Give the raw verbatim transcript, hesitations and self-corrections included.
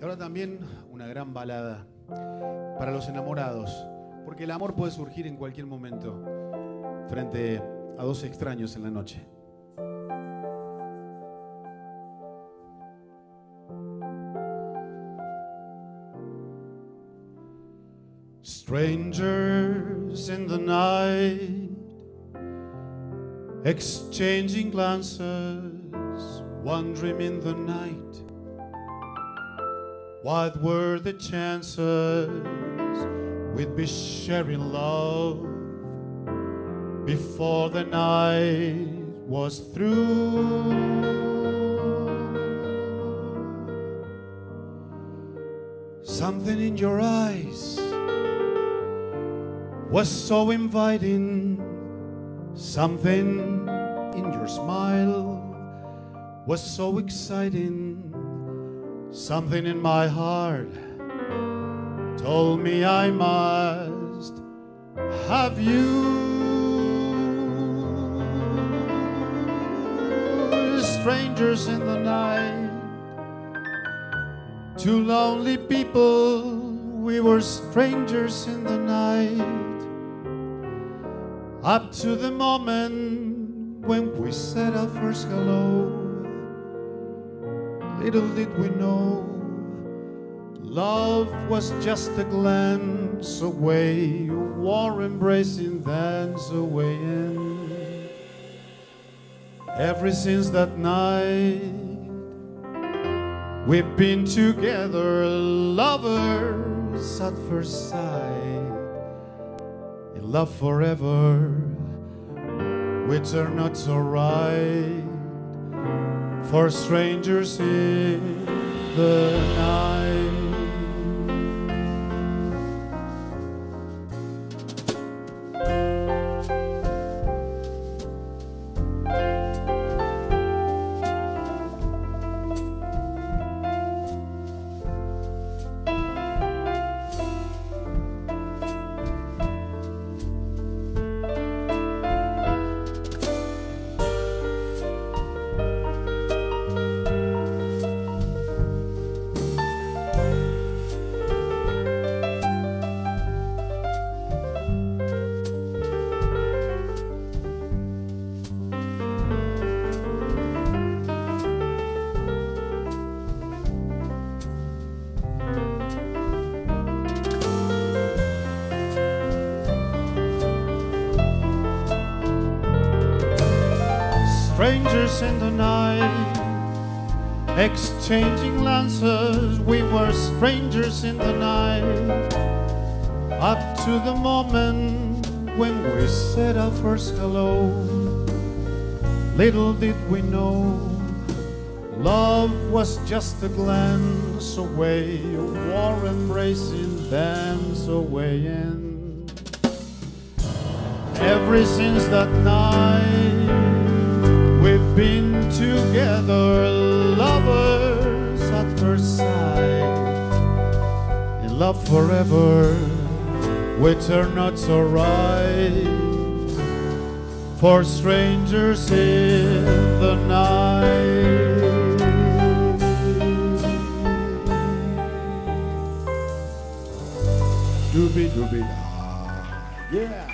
Y ahora también una gran balada para los enamorados, porque el amor puede surgir en cualquier momento frente a dos extraños en la noche. Strangers in the night, exchanging glances, wandering in the night. What were the chances we'd be sharing love before the night was through? Something in your eyes was so inviting. Something in your smile was so exciting. Something in my heart told me I must have you. Strangers in the night, two lonely people, we were strangers in the night. Up to the moment when we said our first hello, little did we know love was just a glance away, a warm embracing thence away. And ever since that night we've been together, lovers at first sight. In love forever, we turn not so right, for strangers in the night. Strangers in the night, exchanging glances, we were strangers in the night. Up to the moment when we said our first hello, little did we know love was just a glance away, a warm embracing thence away. And ever since that night we've been together, lovers at first sight. In love forever, we turn not so right, for strangers in the night. Doobie doobie da, yeah.